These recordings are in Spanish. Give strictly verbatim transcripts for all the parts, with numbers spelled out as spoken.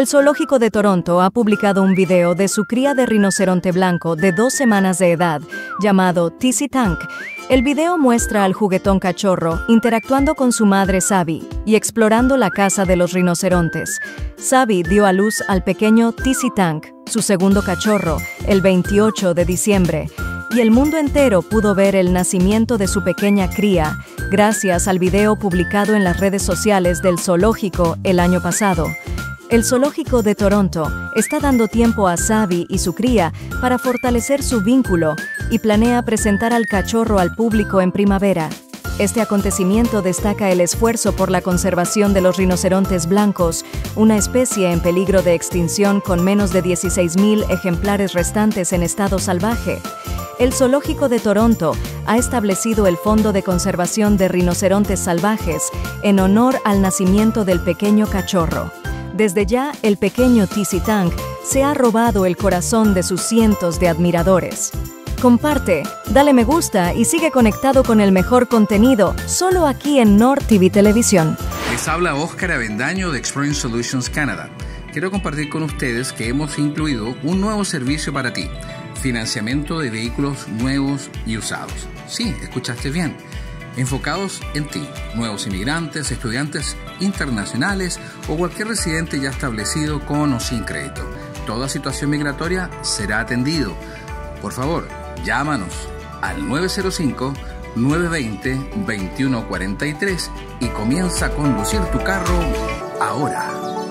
El Zoológico de Toronto ha publicado un video de su cría de rinoceronte blanco de dos semanas de edad, llamado Tissy Tank. El video muestra al juguetón cachorro interactuando con su madre Sabi y explorando la casa de los rinocerontes. Sabi dio a luz al pequeño Tissy Tank, su segundo cachorro, el veintiocho de diciembre, y el mundo entero pudo ver el nacimiento de su pequeña cría gracias al video publicado en las redes sociales del zoológico el año pasado. El Zoológico de Toronto está dando tiempo a Sabi y su cría para fortalecer su vínculo y planea presentar al cachorro al público en primavera. Este acontecimiento destaca el esfuerzo por la conservación de los rinocerontes blancos, una especie en peligro de extinción con menos de dieciséis mil ejemplares restantes en estado salvaje. El Zoológico de Toronto ha establecido el Fondo de Conservación de Rinocerontes Salvajes en honor al nacimiento del pequeño cachorro. Desde ya, el pequeño Tissy Tank se ha robado el corazón de sus cientos de admiradores. Comparte, dale me gusta y sigue conectado con el mejor contenido, solo aquí en Nord T V Televisión. Les habla Óscar Avendaño de Exploring Solutions Canada. Quiero compartir con ustedes que hemos incluido un nuevo servicio para ti: financiamiento de vehículos nuevos y usados. Sí, escuchaste bien. Enfocados en ti, nuevos inmigrantes, estudiantes internacionales o cualquier residente ya establecido con o sin crédito. Toda situación migratoria será atendido. Por favor, llámanos al nueve cero cinco, nueve dos cero, dos uno cuatro tres y comienza a conducir tu carro ahora.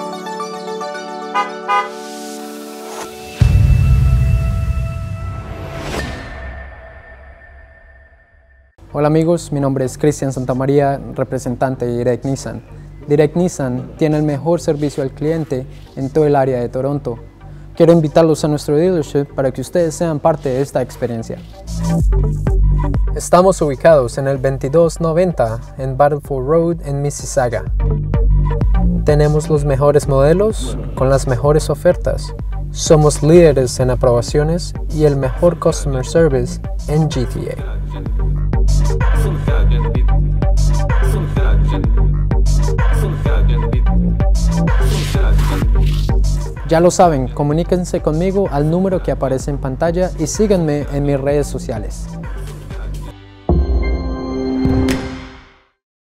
Hola amigos, mi nombre es Cristian Santamaría, representante de Direct Nissan. Direct Nissan tiene el mejor servicio al cliente en todo el área de Toronto. Quiero invitarlos a nuestro dealership para que ustedes sean parte de esta experiencia. Estamos ubicados en el veintidós noventa en Battlefield Road en Mississauga. Tenemos los mejores modelos con las mejores ofertas. Somos líderes en aprobaciones y el mejor customer service en G T A. Ya lo saben, comuníquense conmigo al número que aparece en pantalla y síganme en mis redes sociales.